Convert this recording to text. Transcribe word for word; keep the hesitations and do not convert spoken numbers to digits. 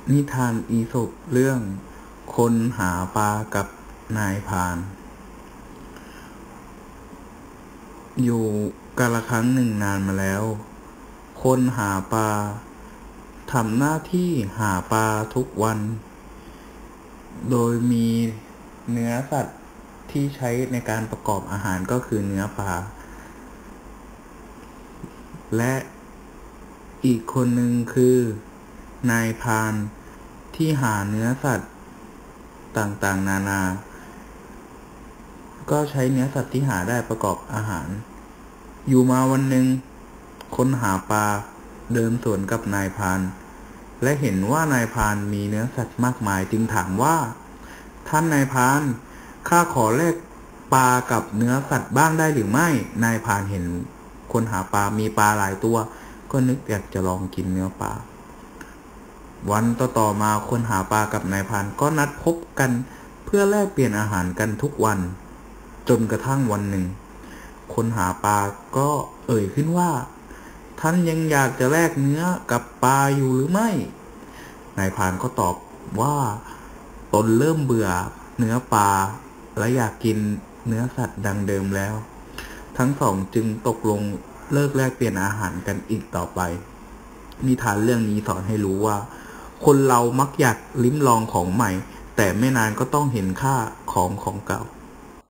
นิทานอีสปเรื่องคนหาปลากับนายพรานอยู่กาลครั้งหนึ่งนานมาแล้วคนหาปลาทำหน้าที่หาปลาทุกวันโดยมีเนื้อสัตว์ที่ใช้ในการประกอบอาหารก็คือเนื้อปลาและอีกคนหนึ่งคือนายพรานที่หาเนื้อสัตว์ต่างๆนานาก็ใช้เนื้อสัตว์ที่หาได้ประกอบอาหารอยู่มาวันหนึ่งคนหาปลาเดินสวนกับนายพรานและเห็นว่านายพรานมีเนื้อสัตว์มากมายจึงถามว่าท่านนายพรานข้าขอแลกปลากับเนื้อสัตว์บ้างได้หรือไม่นายพรานเห็นคนหาปลามีปลาหลายตัวก็นึกอยากจะลองกินเนื้อปลาวันต่อๆมาคนหาปลากับนายพรานก็นัดพบกันเพื่อแลกเปลี่ยนอาหารกันทุกวันจนกระทั่งวันหนึ่งคนหาปลาก็เอ่ยขึ้นว่าท่านยังอยากจะแลกเนื้อกับปลาอยู่หรือไม่นายพรานก็ตอบว่าตนเริ่มเบื่อเนื้อปลาและอยากกินเนื้อสัตว์ดังเดิมแล้วทั้งสองจึงตกลงเลิกแลกเปลี่ยนอาหารกันอีกต่อไปนิทานเรื่องนี้สอนให้รู้ว่าคนเรามักอยากลิ้มลองของใหม่แต่ไม่นานก็ต้องเห็นค่าของของเก่า